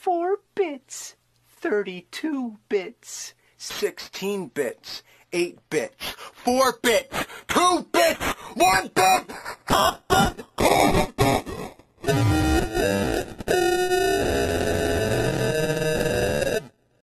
4 bits, 32 bits, 16 bits, 8 bits, 4 bits, 2 bits, 1 bit!